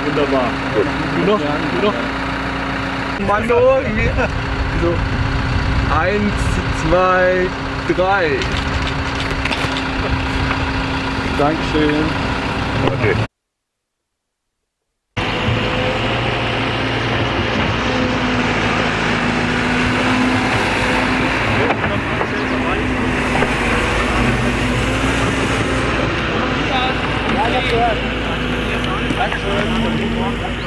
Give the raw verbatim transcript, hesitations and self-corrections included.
Wunderbar. Gut. Du noch? Du noch? Mando, so. Eins, zwei, drei. Dankeschön. Okay. Ja, ich hab's gehört. Dankeschön.